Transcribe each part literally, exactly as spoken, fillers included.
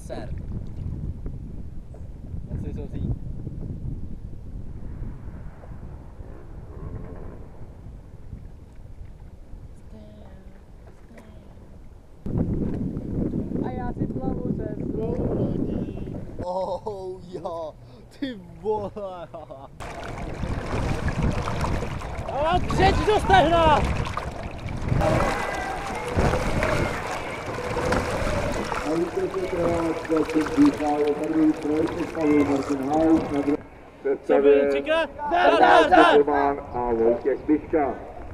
ser. Wat ze zo zien. A já si plavu se zlodí. Oh ja, ty vole. A třetí do stehna! Co byl třikrát? Dar, dar, dar! A Vojtěch Piška.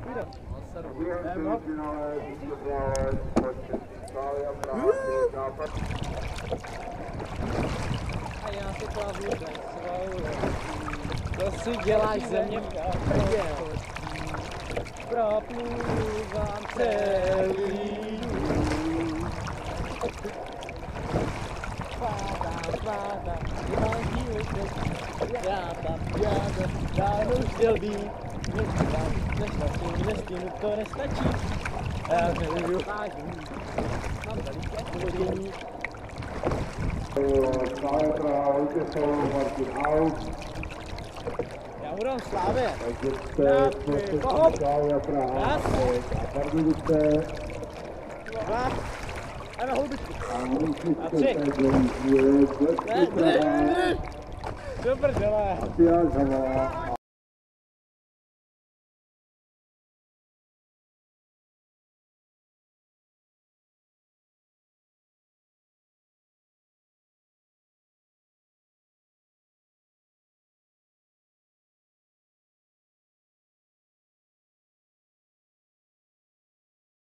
A já si plavu se zlodí. To si děláš ze mě prdě. Propluvám celý. Spadám, spadám, dělám dílek, já tam, já tam, dávno už chtěl být. Nestačí, nestačí, nestihnu, to nestačí. Já nevyužiju hážu, mám veliké povodění. Stále Praha, Vojtěch Martin Out. Já mu dám Slávě. Takže jste Stále Praha, Pardubice. Dva. A na houbičku. A tři. tři. Ne, ne, ne. Do prdele. Matyáš Hala.